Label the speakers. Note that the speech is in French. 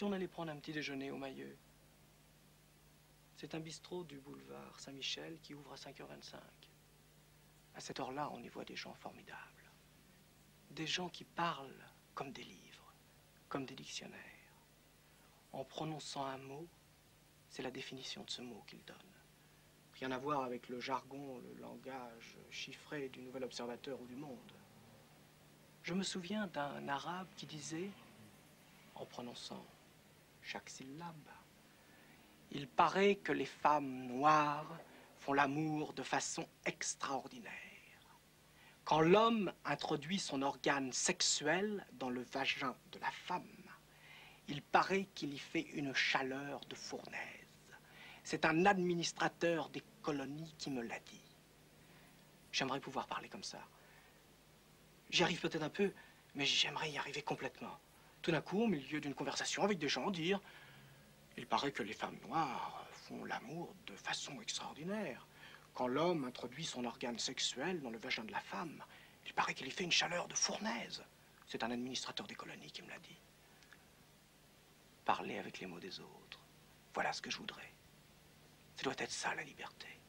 Speaker 1: si on allait prendre un petit déjeuner au Mailleux? C'est un bistrot du boulevard Saint-Michel qui ouvre à 5h25. À cette heure-là, on y voit des gens formidables. Des gens qui parlent comme des livres, comme des dictionnaires. En prononçant un mot, c'est la définition de ce mot qu'ils donnent. Rien à voir avec le jargon, le langage chiffré du Nouvel Observateur ou du Monde. Je me souviens d'un arabe qui disait, en prononçant chaque syllabe, « Il paraît que les femmes noires font l'amour de façon extraordinaire. Quand l'homme introduit son organe sexuel dans le vagin de la femme, il paraît qu'il y fait une chaleur de fournaise. C'est un administrateur des colonies qui me l'a dit. » J'aimerais pouvoir parler comme ça. J'y arrive peut-être un peu, mais j'aimerais y arriver complètement. Tout d'un coup, au milieu d'une conversation avec des gens, dire « Il paraît que les femmes noires font l'amour de façon extraordinaire. Quand l'homme introduit son organe sexuel dans le vagin de la femme, il paraît qu'il y fait une chaleur de fournaise. C'est un administrateur des colonies qui me l'a dit. » Parler avec les mots des autres. Voilà ce que je voudrais. Ça doit être ça, la liberté.